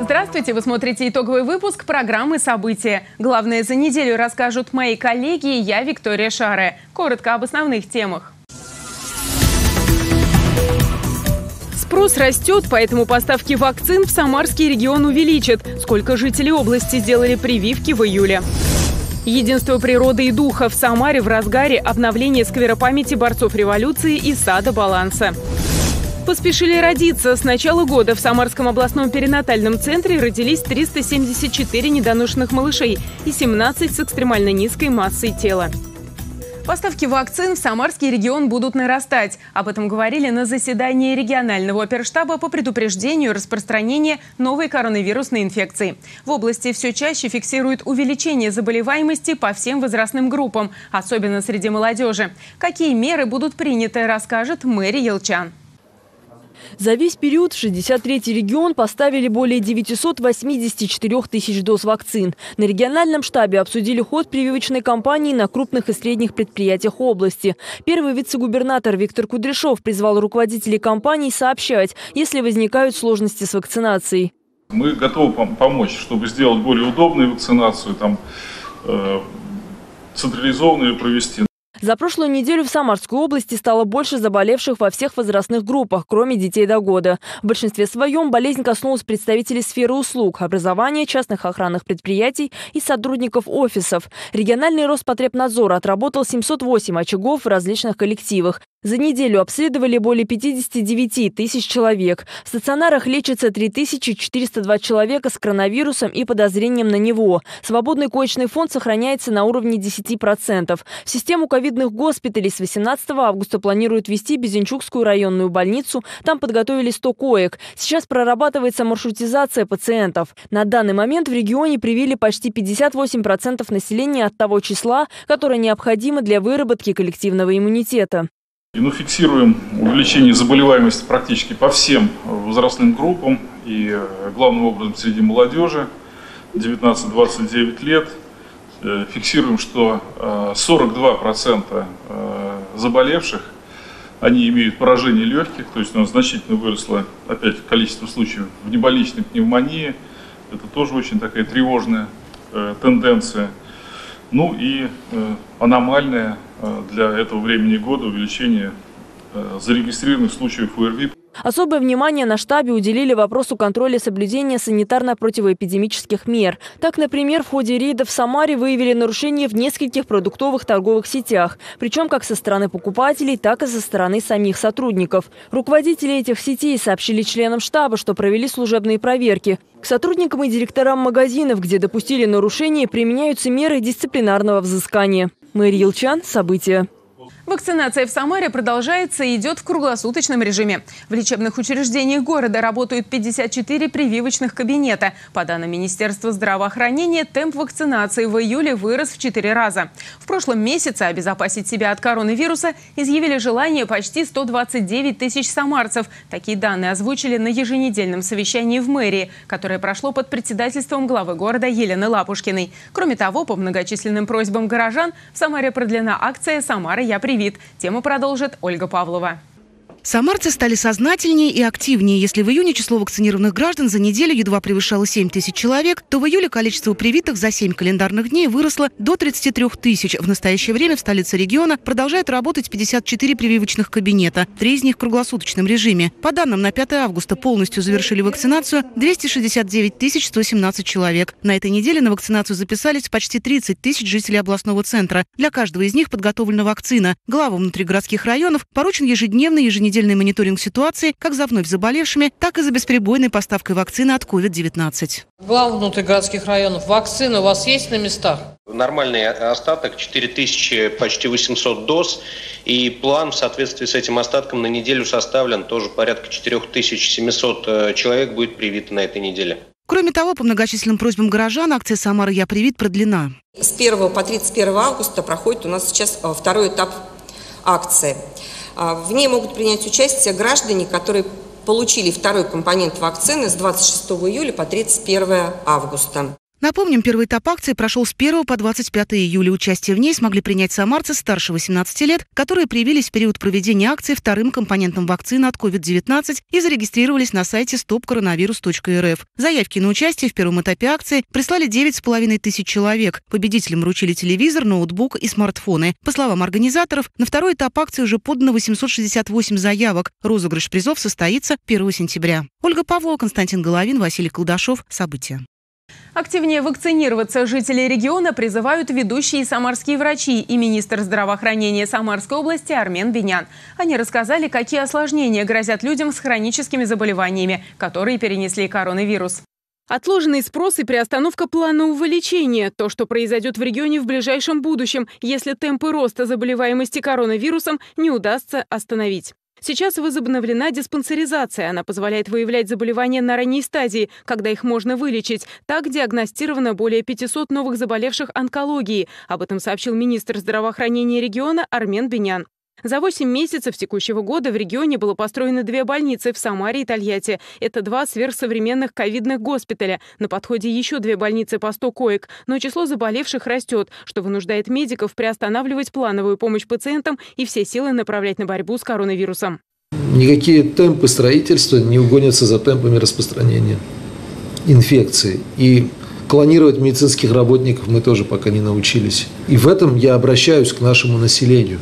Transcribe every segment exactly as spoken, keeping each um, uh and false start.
Здравствуйте! Вы смотрите итоговый выпуск программы «События». Главное за неделю расскажут мои коллеги и я, Виктория Шаре. Коротко об основных темах. Спрос растет, поэтому поставки вакцин в Самарский регион увеличат. Сколько жителей области сделали прививки в июле? Единство природы и духа. В Самаре в разгаре обновление сквера памяти борцов революции и сада баланса. Поспешили родиться. С начала года в Самарском областном перинатальном центре родились триста семьдесят четыре недоношенных малышей и семнадцать с экстремально низкой массой тела. Поставки вакцин в Самарский регион будут нарастать. Об этом говорили на заседании регионального оперштаба по предупреждению распространения новой коронавирусной инфекции. В области все чаще фиксируют увеличение заболеваемости по всем возрастным группам, особенно среди молодежи. Какие меры будут приняты, расскажет мэр Елчан. За весь период в шестьдесят третий регион поставили более девятисот восьмидесяти четырёх тысяч доз вакцин. На региональном штабе обсудили ход прививочной кампании на крупных и средних предприятиях области. Первый вице-губернатор Виктор Кудряшов призвал руководителей компаний сообщать, если возникают сложности с вакцинацией. Мы готовы помочь, чтобы сделать более удобную вакцинацию, там, э, централизованную провести. За прошлую неделю в Самарской области стало больше заболевших во всех возрастных группах, кроме детей до года. В большинстве своем болезнь коснулась представителей сферы услуг, образования, частных охранных предприятий и сотрудников офисов. Региональный Роспотребнадзор отработал семьсот восемь очагов в различных коллективах. За неделю обследовали более пятидесяти девяти тысяч человек. В стационарах лечатся три тысячи четыреста два человека с коронавирусом и подозрением на него. Свободный коечный фонд сохраняется на уровне десяти процентов. В систему ковидных госпиталей с восемнадцатого августа планируют ввести Безенчукскую районную больницу. Там подготовили сто коек. Сейчас прорабатывается маршрутизация пациентов. На данный момент в регионе привили почти пятьдесят восемь процентов населения от того числа, которое необходимо для выработки коллективного иммунитета. Ну, фиксируем увеличение заболеваемости практически по всем возрастным группам и главным образом среди молодежи девятнадцать-двадцать девять лет. Фиксируем, что сорок два процента заболевших, они имеют поражение легких, то есть у нас значительно выросло опять количество случаев внебольничной пневмонии. Это тоже очень такая тревожная тенденция. Ну и аномальная для этого времени года увеличение зарегистрированных случаев ОРВИ. Особое внимание на штабе уделили вопросу контроля соблюдения санитарно-противоэпидемических мер. Так, например, в ходе рейда в Самаре выявили нарушения в нескольких продуктовых торговых сетях. Причем как со стороны покупателей, так и со стороны самих сотрудников. Руководители этих сетей сообщили членам штаба, что провели служебные проверки. К сотрудникам и директорам магазинов, где допустили нарушения, применяются меры дисциплинарного взыскания. Мэр Елчан, события. Вакцинация в Самаре продолжается и идет в круглосуточном режиме. В лечебных учреждениях города работают пятьдесят четыре прививочных кабинета. По данным Министерства здравоохранения, темп вакцинации в июле вырос в четыре раза. В прошлом месяце обезопасить себя от коронавируса изъявили желание почти сто двадцать девять тысяч самарцев. Такие данные озвучили на еженедельном совещании в мэрии, которое прошло под председательством главы города Елены Лапушкиной. Кроме того, по многочисленным просьбам горожан в Самаре продлена акция «Самара, я привит». Тему продолжит Ольга Павлова. Самарцы стали сознательнее и активнее. Если в июне число вакцинированных граждан за неделю едва превышало семь тысяч человек, то в июле количество привитых за семь календарных дней выросло до тридцати трёх тысяч. В настоящее время в столице региона продолжают работать пятьдесят четыре прививочных кабинета, три из них в круглосуточном режиме. По данным на пятое августа полностью завершили вакцинацию двести шестьдесят девять тысяч сто семнадцать человек. На этой неделе на вакцинацию записались почти тридцать тысяч жителей областного центра. Для каждого из них подготовлена вакцина. Главам внутригородских районов поручен ежедневный еженедельный мониторинг ситуации как за вновь заболевшими, так и за бесперебойной поставкой вакцины от ковид девятнадцать. Глав внутригородских районов, вакцины у вас есть на местах? Нормальный остаток четыре тысячи, почти восемьсот доз. И план в соответствии с этим остатком на неделю составлен. Тоже порядка четыре тысячи семьсот человек будет привито на этой неделе. Кроме того, по многочисленным просьбам горожан акция «Самара, я привит» продлена. С первого по тридцать первое августа проходит у нас сейчас второй этап акции. В ней могут принять участие граждане, которые получили второй компонент вакцины с двадцать шестого июля по тридцать первое августа. Напомним, первый этап акции прошел с первого по двадцать пятое июля. Участие в ней смогли принять самарцы старше восемнадцати лет, которые привились в период проведения акции вторым компонентом вакцины от ковид девятнадцать и зарегистрировались на сайте стоп коронавирус точка эр эф. Заявки на участие в первом этапе акции прислали девять с половиной тысяч человек. Победителям вручили телевизор, ноутбук и смартфоны. По словам организаторов, на второй этап акции уже подано восемьсот шестьдесят восемь заявок. Розыгрыш призов состоится первого сентября. Ольга Павлова, Константин Головин, Василий Колдашов. События. Активнее вакцинироваться жители региона призывают ведущие самарские врачи и министр здравоохранения Самарской области Армен Бинян. Они рассказали, какие осложнения грозят людям с хроническими заболеваниями, которые перенесли коронавирус. Отложенный спрос и приостановка планового лечения – то, что произойдет в регионе в ближайшем будущем, если темпы роста заболеваемости коронавирусом не удастся остановить. Сейчас возобновлена диспансеризация. Она позволяет выявлять заболевания на ранней стадии, когда их можно вылечить. Так диагностировано более пятисот новых заболевших онкологией. Об этом сообщил министр здравоохранения региона Армен Бинян. За восемь месяцев текущего года в регионе было построено две больницы в Самаре и Тольятти. Это два сверхсовременных ковидных госпиталя. На подходе еще две больницы по сто коек. Но число заболевших растет, что вынуждает медиков приостанавливать плановую помощь пациентам и все силы направлять на борьбу с коронавирусом. Никакие темпы строительства не угонятся за темпами распространения инфекции. И клонировать медицинских работников мы тоже пока не научились. И в этом я обращаюсь к нашему населению.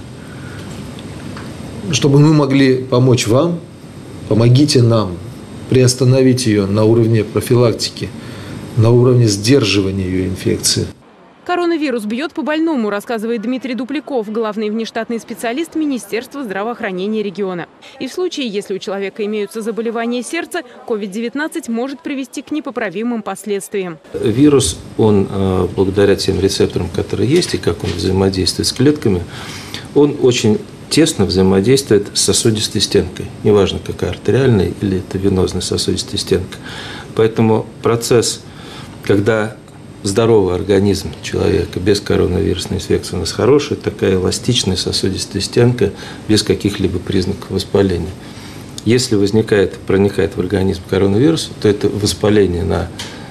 Чтобы мы могли помочь вам, помогите нам приостановить ее на уровне профилактики, на уровне сдерживания ее инфекции. Коронавирус бьет по больному, рассказывает Дмитрий Дупляков, главный внештатный специалист Министерства здравоохранения региона. И в случае, если у человека имеются заболевания сердца, ковид девятнадцать может привести к непоправимым последствиям. Вирус, он благодаря тем рецепторам, которые есть, и как он взаимодействует с клетками, он очень тесно взаимодействует с сосудистой стенкой. Неважно, какая артериальная или это венозная сосудистая стенка. Поэтому процесс, когда здоровый организм человека без коронавирусной инфекции у нас хорошая, такая эластичная сосудистая стенка без каких-либо признаков воспаления. Если возникает, проникает в организм коронавирус, то это воспаление на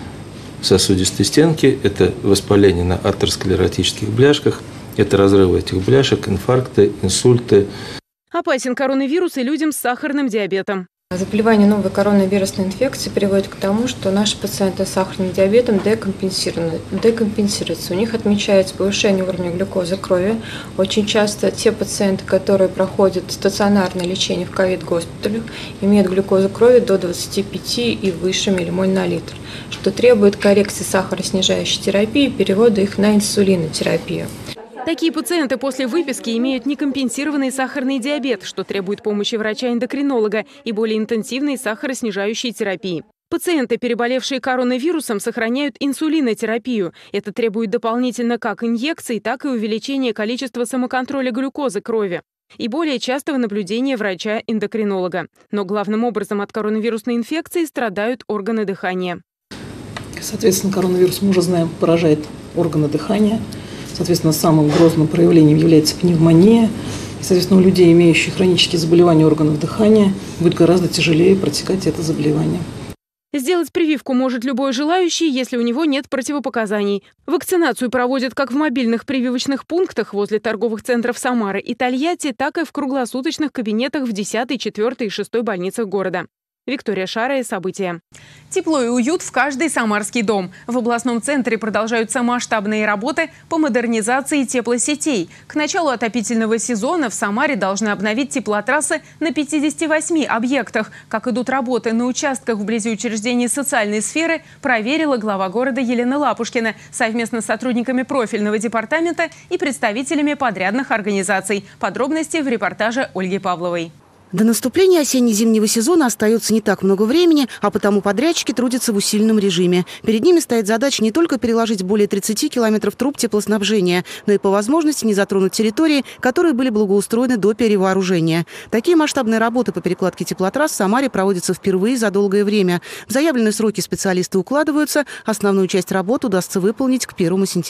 сосудистой стенке, это воспаление на атеросклеротических бляшках, это разрывы этих бляшек, инфаркты, инсульты. Опасен коронавирус и людям с сахарным диабетом. Заболевание новой коронавирусной инфекции приводит к тому, что наши пациенты с сахарным диабетом декомпенсируются. У них отмечается повышение уровня глюкозы крови. Очень часто те пациенты, которые проходят стационарное лечение в ковид-госпиталях, имеют глюкозу крови до двадцати пяти и выше миллимоль на литр, что требует коррекции сахароснижающей терапии и перевода их на инсулинотерапию. Такие пациенты после выписки имеют некомпенсированный сахарный диабет, что требует помощи врача-эндокринолога и более интенсивной сахароснижающей терапии. Пациенты, переболевшие коронавирусом, сохраняют инсулинотерапию. Это требует дополнительно как инъекций, так и увеличения количества самоконтроля глюкозы крови и более частого наблюдения врача-эндокринолога. Но главным образом от коронавирусной инфекции страдают органы дыхания. Соответственно, коронавирус, мы уже знаем, поражает органы дыхания. Соответственно, самым грозным проявлением является пневмония. И, соответственно, у людей, имеющих хронические заболевания органов дыхания, будет гораздо тяжелее протекать это заболевание. Сделать прививку может любой желающий, если у него нет противопоказаний. Вакцинацию проводят как в мобильных прививочных пунктах возле торговых центров Самары и Тольятти, так и в круглосуточных кабинетах в десятой, четвёртой и шестой больницах города. Виктория Шарая, события. Тепло и уют в каждый самарский дом. В областном центре продолжаются масштабные работы по модернизации теплосетей. К началу отопительного сезона в Самаре должны обновить теплотрассы на пятидесяти восьми объектах. Как идут работы на участках вблизи учреждений социальной сферы, проверила глава города Елена Лапушкина совместно с сотрудниками профильного департамента и представителями подрядных организаций. Подробности в репортаже Ольги Павловой. До наступления осенне-зимнего сезона остается не так много времени, а потому подрядчики трудятся в усиленном режиме. Перед ними стоит задача не только переложить более тридцати километров труб теплоснабжения, но и по возможности не затронуть территории, которые были благоустроены до перевооружения. Такие масштабные работы по перекладке теплотрасс в Самаре проводятся впервые за долгое время. В заявленные сроки специалисты укладываются, основную часть работ удастся выполнить к первому сентября.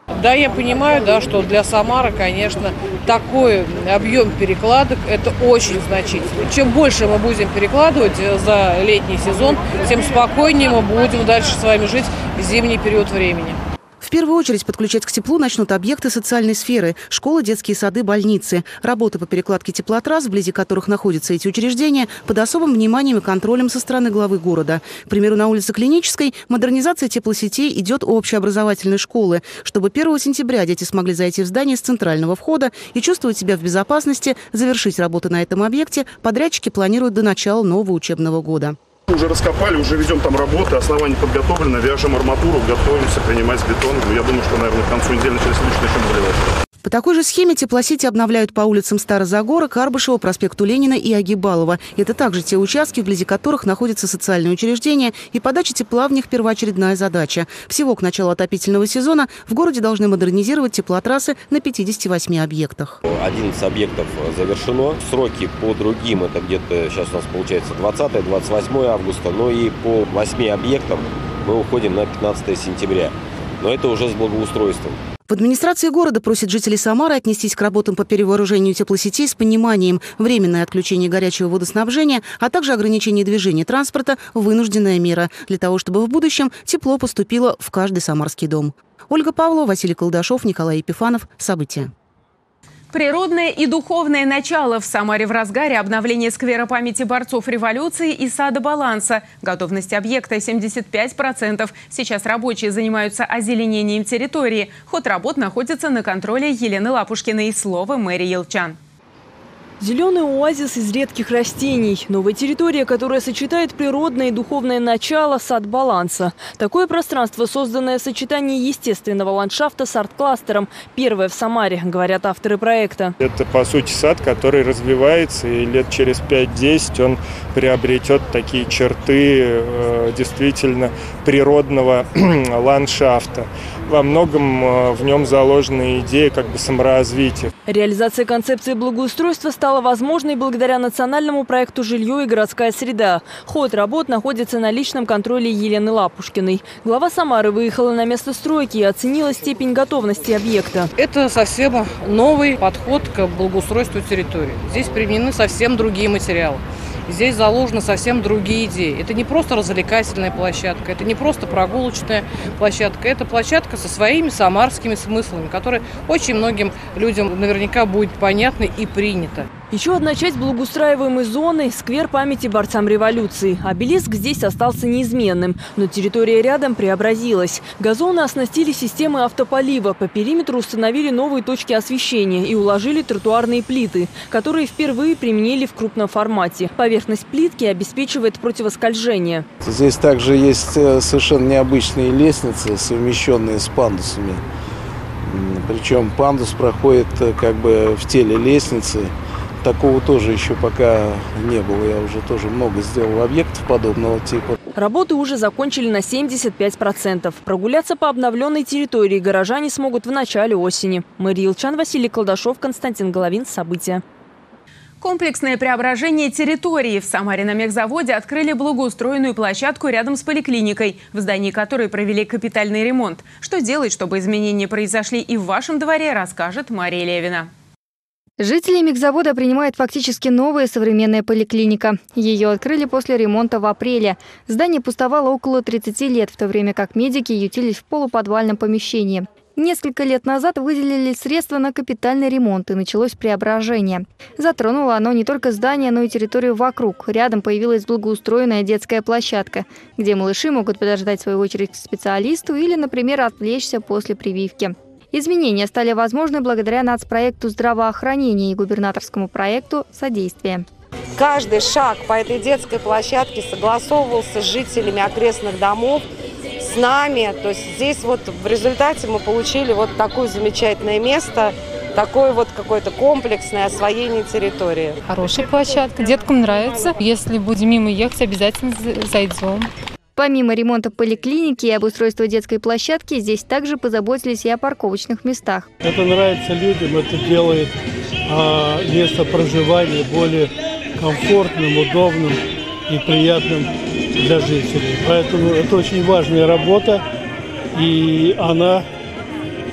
Да, я понимаю, да, что для Самары, конечно, такой объем перекладок – это очень значительно. Чем больше мы будем перекладывать за летний сезон, тем спокойнее мы будем дальше с вами жить в зимний период времени. В первую очередь подключать к теплу начнут объекты социальной сферы – школы, детские сады, больницы. Работы по перекладке теплотрасс, вблизи которых находятся эти учреждения, под особым вниманием и контролем со стороны главы города. К примеру, на улице Клинической модернизация теплосетей идет у общеобразовательной школы, чтобы первого сентября дети смогли зайти в здание с центрального входа и чувствовать себя в безопасности. Завершить работы на этом объекте подрядчики планируют до начала нового учебного года. Уже раскопали, уже ведем там работы, основания подготовлены, вяжем арматуру, готовимся принимать бетон. Я думаю, что, наверное, к концу недели начали начнем заливать. По такой же схеме теплосети обновляют по улицам Старозагора, Карбышева, проспекту Ленина и Агибалова. Это также те участки, вблизи которых находятся социальные учреждения, и подача тепла в них первоочередная задача. Всего к началу отопительного сезона в городе должны модернизировать теплотрассы на пятидесяти восьми объектах. одиннадцать объектов завершено. Сроки по другим, это где-то сейчас у нас получается двадцатое — двадцать восьмое августа, но и по восьми объектам мы уходим на пятнадцатое сентября. Но это уже с благоустройством. В администрации города просят жителей Самары отнестись к работам по перевооружению теплосетей с пониманием. Временное отключение горячего водоснабжения, а также ограничение движения транспорта – вынужденная мера для того, чтобы в будущем тепло поступило в каждый самарский дом. Ольга Павлова, Василий Колдашов, Николай Епифанов. События. Природное и духовное начало. В Самаре в разгаре обновление сквера памяти борцов революции и сада баланса. Готовность объекта семьдесят пять процентов. Сейчас рабочие занимаются озеленением территории. Ход работ находится на контроле Елены Лапушкиной. Слово мэри Елчан. Зеленый оазис из редких растений. Новая территория, которая сочетает природное и духовное начало – сад баланса. Такое пространство, созданное в сочетании естественного ландшафта с арт-кластером. Первое в Самаре, говорят авторы проекта. Это, по сути, сад, который развивается, и лет через пять-десять он приобретет такие черты э, действительно природного ландшафта. Во многом в нем заложена идея как бы саморазвития. Реализация концепции благоустройства стала возможной благодаря национальному проекту «Жилье и городская среда». Ход работ находится на личном контроле Елены Лапушкиной. Глава Самары выехала на место стройки и оценила степень готовности объекта. Это совсем новый подход к благоустройству территории. Здесь применены совсем другие материалы. Здесь заложены совсем другие идеи. Это не просто развлекательная площадка, это не просто прогулочная площадка, это площадка со своими самарскими смыслами, которые очень многим людям наверняка будет понятны и принято. Еще одна часть благоустраиваемой зоны – сквер памяти борцам революции. Обелиск здесь остался неизменным, но территория рядом преобразилась. Газоны оснастили системой автополива, по периметру установили новые точки освещения и уложили тротуарные плиты, которые впервые применили в крупном формате. Поверхность плитки обеспечивает противоскольжение. Здесь также есть совершенно необычные лестницы, совмещенные с пандусами. Причем пандус проходит как бы в теле лестницы. Такого тоже еще пока не было. Я уже тоже много сделал объектов подобного типа. Работы уже закончили на семьдесят пять процентов. Прогуляться по обновленной территории горожане смогут в начале осени. Мэри Елчан, Василий Колдашов, Константин Головин. События. Комплексное преображение территории. В Самаре на мехзаводе открыли благоустроенную площадку рядом с поликлиникой, в здании которой провели капитальный ремонт. Что делать, чтобы изменения произошли и в вашем дворе, расскажет Мария Левина. Жители мехзавода принимает фактически новая современная поликлиника. Ее открыли после ремонта в апреле. Здание пустовало около тридцати лет, в то время как медики ютились в полуподвальном помещении. Несколько лет назад выделили средства на капитальный ремонт, и началось преображение. Затронуло оно не только здание, но и территорию вокруг. Рядом появилась благоустроенная детская площадка, где малыши могут подождать свою очередь к специалисту или, например, отвлечься после прививки. Изменения стали возможны благодаря нацпроекту здравоохранения и губернаторскому проекту «Содействие». Каждый шаг по этой детской площадке согласовывался с жителями окрестных домов, с нами. То есть здесь вот в результате мы получили вот такое замечательное место, такое вот какое-то комплексное освоение территории. Хорошая площадка, деткам нравится. Если будем мимо ехать, обязательно зайдем. Помимо ремонта поликлиники и обустройства детской площадки, здесь также позаботились и о парковочных местах. Это нравится людям, это делает а, место проживания более комфортным, удобным и приятным для жителей. Поэтому это очень важная работа, и она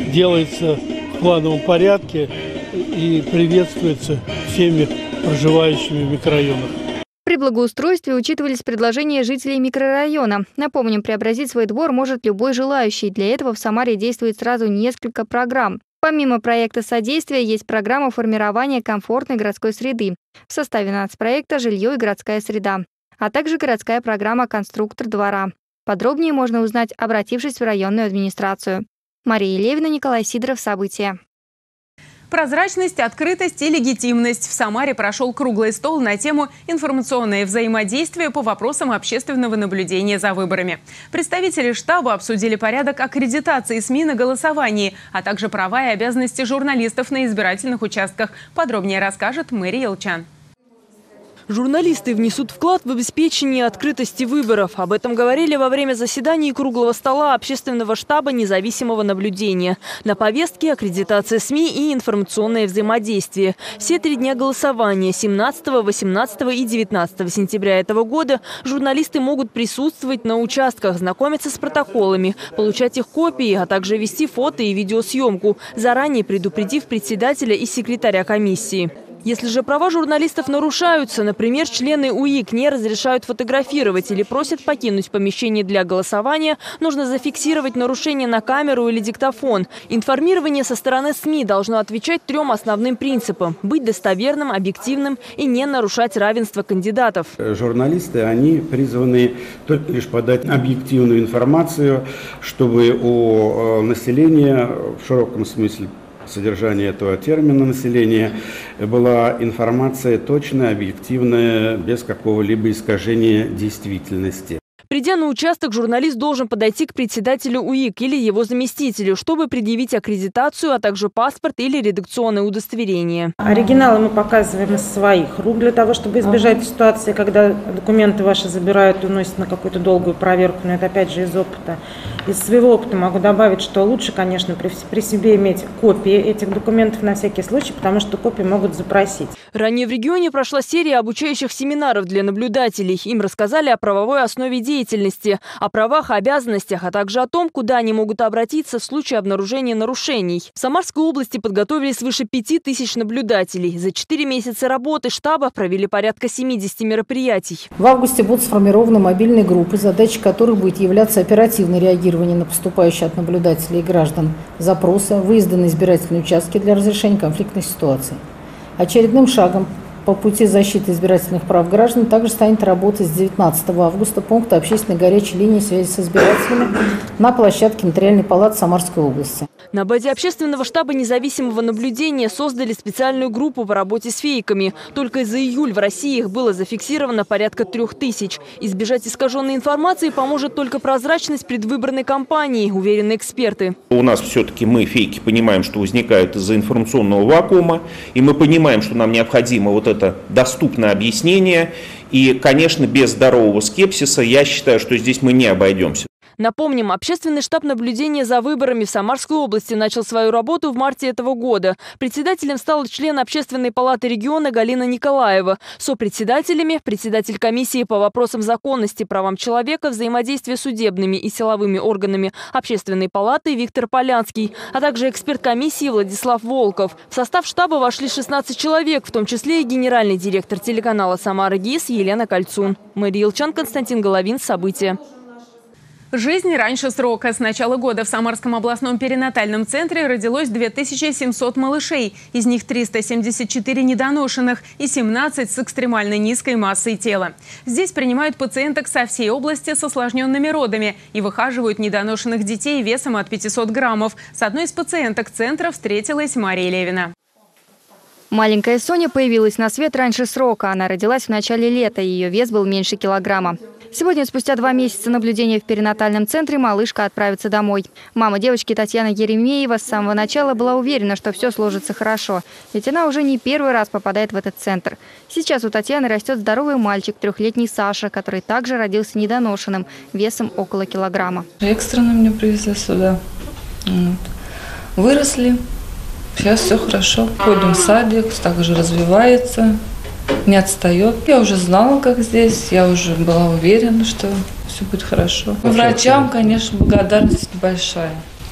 делается в плановом порядке и приветствуется всеми проживающими в микрорайонах. При благоустройстве учитывались предложения жителей микрорайона. Напомним, преобразить свой двор может любой желающий. Для этого в Самаре действует сразу несколько программ. Помимо проекта содействия есть программа формирования комфортной городской среды. В составе нацпроекта «Жилье и городская среда», а также городская программа «Конструктор двора». Подробнее можно узнать, обратившись в районную администрацию. Мария Левина, Николай Сидоров. События. Прозрачность, открытость и легитимность. В Самаре прошел круглый стол на тему «Информационное взаимодействие по вопросам общественного наблюдения за выборами». Представители штаба обсудили порядок аккредитации СМИ на голосовании, а также права и обязанности журналистов на избирательных участках. Подробнее расскажет Мэри Елчан. Журналисты внесут вклад в обеспечение открытости выборов. Об этом говорили во время заседаний круглого стола общественного штаба независимого наблюдения. На повестке аккредитация СМИ и информационное взаимодействие. Все три дня голосования семнадцатого, восемнадцатого и девятнадцатого сентября этого года журналисты могут присутствовать на участках, знакомиться с протоколами, получать их копии, а также вести фото и видеосъемку, заранее предупредив председателя и секретаря комиссии. Если же права журналистов нарушаются, например, члены УИК не разрешают фотографировать или просят покинуть помещение для голосования, нужно зафиксировать нарушение на камеру или диктофон. Информирование со стороны СМИ должно отвечать трем основным принципам – быть достоверным, объективным и не нарушать равенство кандидатов. Журналисты, они призваны только лишь подать объективную информацию, чтобы у населения в широком смысле содержание этого термина населения была информация точная, объективная, без какого-либо искажения действительности. Придя на участок, журналист должен подойти к председателю УИК или его заместителю, чтобы предъявить аккредитацию, а также паспорт или редакционное удостоверение. Оригиналы мы показываем из своих рук для того, чтобы избежать ситуации, когда документы ваши забирают и уносят на какую-то долгую проверку. Но это опять же из опыта. Из своего опыта могу добавить, что лучше, конечно, при, при себе иметь копии этих документов на всякий случай, потому что копии могут запросить. Ранее в регионе прошла серия обучающих семинаров для наблюдателей. Им рассказали о правовой основе деятельности. деятельности, о правах и обязанностях, а также о том, куда они могут обратиться в случае обнаружения нарушений. В Самарской области подготовили свыше пяти тысяч наблюдателей. За четыре месяца работы штаба провели порядка семидесяти мероприятий. В августе будут сформированы мобильные группы, задачей которых будет являться оперативное реагирование на поступающие от наблюдателей и граждан запросы, выезды на избирательные участки для разрешения конфликтных ситуаций. Очередным шагом по пути защиты избирательных прав граждан также станет работа с девятнадцатого августа пункта общественной горячей линии связи с избирателями на площадке Нотариальной палаты Самарской области. На базе общественного штаба независимого наблюдения создали специальную группу по работе с фейками. Только за июль в России их было зафиксировано порядка трех тысяч. Избежать искаженной информации поможет только прозрачность предвыборной кампании, уверены эксперты. У нас все-таки мы, фейки, понимаем, что возникают из-за информационного вакуума, и мы понимаем, что нам необходимо вот это доступное объяснение. И, конечно, без здорового скепсиса я считаю, что здесь мы не обойдемся. Напомним, общественный штаб наблюдения за выборами в Самарской области начал свою работу в марте этого года. Председателем стал член Общественной палаты региона Галина Николаева. Сопредседателями – председатель комиссии по вопросам законности, правам человека, взаимодействия с судебными и силовыми органами Общественной палаты Виктор Полянский, а также эксперт комиссии Владислав Волков. В состав штаба вошли шестнадцать человек, в том числе и генеральный директор телеканала «Самара ГИС» Елена Кольцун. Мария Елчан, Константин Головин. События. Жизнь раньше срока. С начала года в Самарском областном перинатальном центре родилось две тысячи семьсот малышей. Из них триста семьдесят четыре недоношенных и семнадцать с экстремально низкой массой тела. Здесь принимают пациенток со всей области с осложненными родами и выхаживают недоношенных детей весом от пятисот граммов. С одной из пациенток центра встретилась Мария Левина. Маленькая Соня появилась на свет раньше срока. Она родилась в начале лета, ее вес был меньше килограмма. Сегодня, спустя два месяца наблюдения в перинатальном центре, малышка отправится домой. Мама девочки Татьяна Еремеева с самого начала была уверена, что все сложится хорошо. Ведь она уже не первый раз попадает в этот центр. Сейчас у Татьяны растет здоровый мальчик, трехлетний Саша, который также родился недоношенным, весом около килограмма. Экстренно меня привезли сюда. Вот. Выросли. Сейчас все хорошо. Ходим в садик, также развивается, не отстает. Я уже знала, как здесь, я уже была уверена, что все будет хорошо. Врачам, конечно, благодарность большая.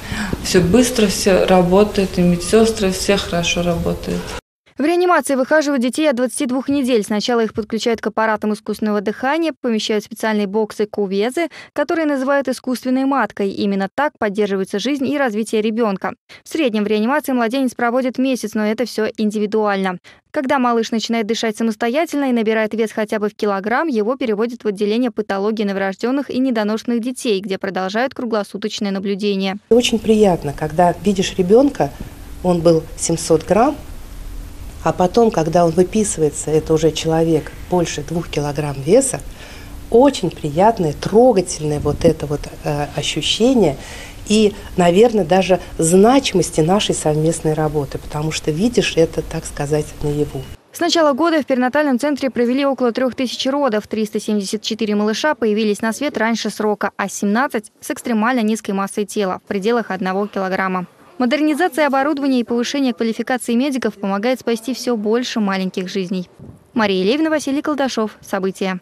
Все быстро, все работает, и медсестры, все хорошо работают. В реанимации выхаживают детей от двадцати двух недель. Сначала их подключают к аппаратам искусственного дыхания, помещают в специальные боксы кувезы, которые называют искусственной маткой. Именно так поддерживается жизнь и развитие ребенка. В среднем в реанимации младенец проводит месяц, но это все индивидуально. Когда малыш начинает дышать самостоятельно и набирает вес хотя бы в килограмм, его переводят в отделение патологии новорожденных и недоношенных детей, где продолжают круглосуточное наблюдение. Очень приятно, когда видишь ребенка, он был семьсот грамм, а потом, когда он выписывается, это уже человек больше двух килограмм веса, очень приятное, трогательное вот это вот э, ощущение и, наверное, даже значимости нашей совместной работы, потому что видишь это, так сказать, наяву. С начала года в перинатальном центре провели около трех тысяч родов. триста семьдесят четыре малыша появились на свет раньше срока, а семнадцать с экстремально низкой массой тела, в пределах одного килограмма. Модернизация оборудования и повышение квалификации медиков помогает спасти все больше маленьких жизней. Мария Левина, Василий Колдашов. События.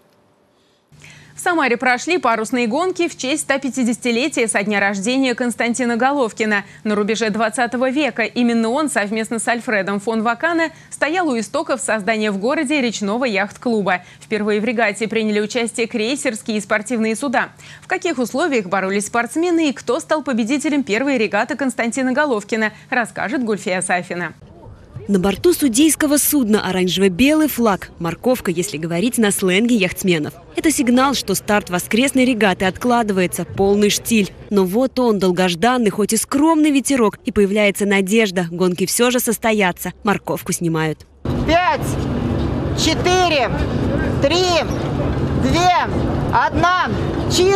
В Самаре прошли парусные гонки в честь стопятидесятилетия со дня рождения Константина Головкина. На рубеже двадцатого века именно он совместно с Альфредом фон Вакана стоял у истоков создания в городе речного яхт-клуба. Впервые в регате приняли участие крейсерские и спортивные суда. В каких условиях боролись спортсмены и кто стал победителем первой регаты Константина Головкина, расскажет Гульфия Сафина. На борту судейского судна оранжево-белый флаг. Морковка, если говорить на сленге яхтсменов. Это сигнал, что старт воскресной регаты откладывается, полный штиль. Но вот он, долгожданный, хоть и скромный ветерок, и появляется надежда. Гонки все же состоятся. Морковку снимают. Пять, четыре, три, две, одна, чисто!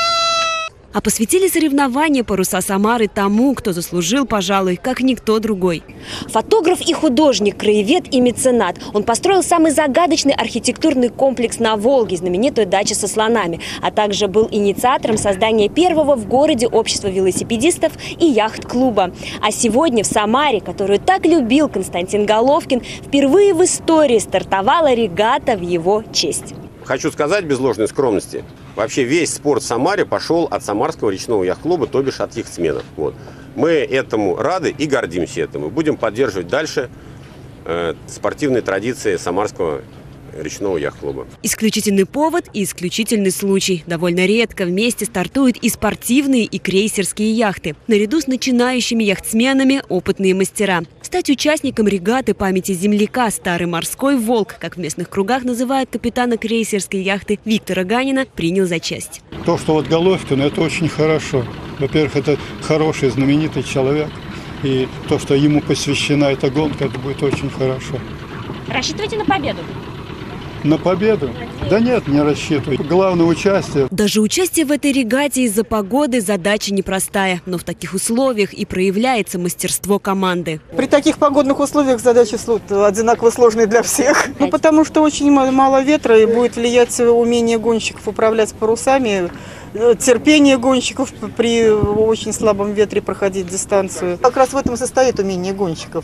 А посвятили соревнования паруса Самары тому, кто заслужил, пожалуй, как никто другой. Фотограф и художник, краевед и меценат. Он построил самый загадочный архитектурный комплекс на Волге, знаменитую дачу со слонами, а также был инициатором создания первого в городе общества велосипедистов и яхт-клуба. А сегодня в Самаре, которую так любил Константин Головкин, впервые в истории стартовала регата в его честь. Хочу сказать без ложной скромности, вообще весь спорт в Самаре пошел от Самарского речного яхт-клуба, то бишь от яхтсменов. Вот. Мы этому рады и гордимся этому. Будем поддерживать дальше э, спортивные традиции Самарского речного яхт-клуба. Исключительный повод и исключительный случай. Довольно редко вместе стартуют и спортивные, и крейсерские яхты. Наряду с начинающими яхтсменами опытные мастера. Стать участником регаты памяти земляка «Старый морской волк», как в местных кругах называют капитана крейсерской яхты Виктора Ганина, принял за честь. То, что вот Головкин, это очень хорошо. Во-первых, это хороший, знаменитый человек. И то, что ему посвящена эта гонка, это будет очень хорошо. Рассчитывайте на победу? На победу? Да нет, не рассчитывай. Главное участие. Даже участие в этой регате из-за погоды задача непростая. Но в таких условиях и проявляется мастерство команды. При таких погодных условиях задачи одинаково сложные для всех. Ну, потому что очень мало ветра и будет влиять умение гонщиков управлять парусами, терпение гонщиков при очень слабом ветре проходить дистанцию. Как раз в этом и состоит умение гонщиков.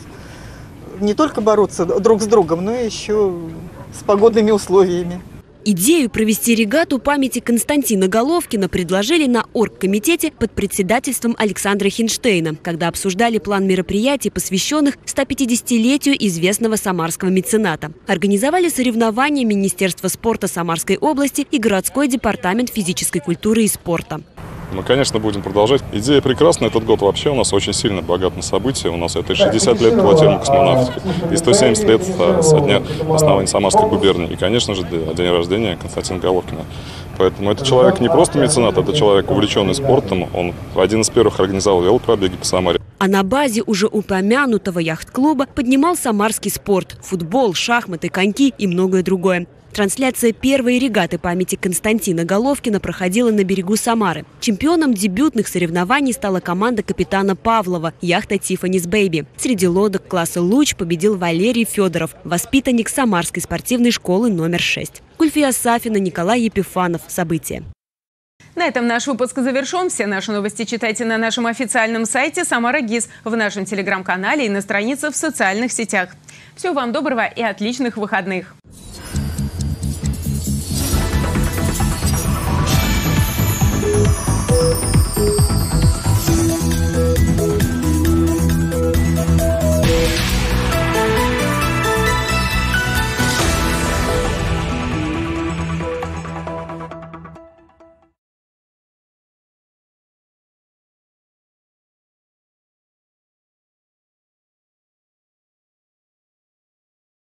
Не только бороться друг с другом, но и еще с погодными условиями. Идею провести регату памяти Константина Головкина предложили на оргкомитете под председательством Александра Хинштейна, когда обсуждали план мероприятий, посвященных стопятидесятилетию известного самарского мецената. Организовали соревнования Министерства спорта Самарской области и городской департамент физической культуры и спорта. Мы, конечно, будем продолжать. Идея прекрасна. Этот год вообще у нас очень сильно богат на события. У нас это шестьдесят лет пилотируемой космонавтики и сто семьдесят лет со дня основания Самарской губернии. И, конечно же, день рождения Константина Головкина. Поэтому это человек не просто меценат, это человек, увлеченный спортом. Он один из первых организовал велопробеги по Самаре. А на базе уже упомянутого яхт-клуба поднимал самарский спорт – футбол, шахматы, коньки и многое другое. Трансляция первой регаты памяти Константина Головкина проходила на берегу Самары. Чемпионом дебютных соревнований стала команда капитана Павлова яхта «Тиффанис Бэйби». Среди лодок класса «Луч» победил Валерий Федоров, воспитанник Самарской спортивной школы номер шесть. Гульфия Сафина, Николай Епифанов. События. На этом наш выпуск завершен. Все наши новости читайте на нашем официальном сайте «Самара ГИС», в нашем телеграм-канале и на странице в социальных сетях. Всего вам доброго и отличных выходных!